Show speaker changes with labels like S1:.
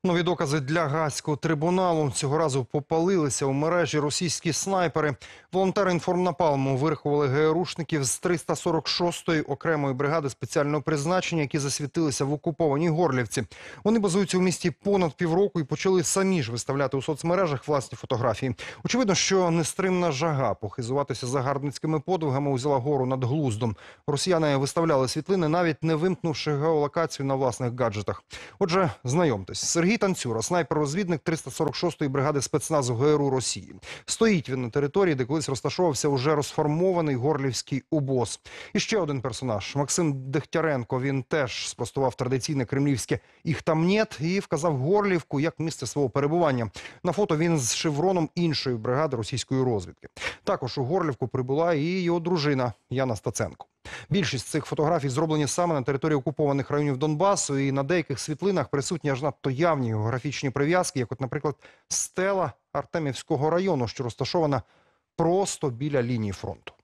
S1: Нові докази для Гаазького трибуналу. Цього разу попалилися у мережі російські снайпери. Волонтери інформнапалму вирахували ГРУшників з 346-ї окремої бригади спеціального призначення, які засвітилися в окупованій Горлівці. Вони базуються у місті понад півроку і почали самі ж виставляти у соцмережах власні фотографії. Очевидно, що нестримна жага похизуватися загарбницькими подвигами узяла гору над глуздом. Росіяни виставляли світлини, навіть не вимкнувши геолокацію на власних гаджетах. Отже, знайомтесь. Сергій Танцюра, снайпер-розвідник 346-ї бригади спецназу ГРУ Росії. Стоїть він на території, де колись розташовувався уже розформований горлівський УБОЗ. І ще один персонаж – Максим Дегтяренко. Він теж спростував традиційне кремлівське «їх там нет» і вказав Горлівку як місце свого перебування. На фото він з шевроном іншої бригади російської розвідки. Також у Горлівку прибула і його дружина Яна Стаценко. Більшість цих фотографій зроблені саме на території окупованих районів Донбасу, і на деяких світлинах присутні аж надто явні географічні прив'язки, як от, наприклад, стела Артемівського району, що розташована просто біля лінії фронту.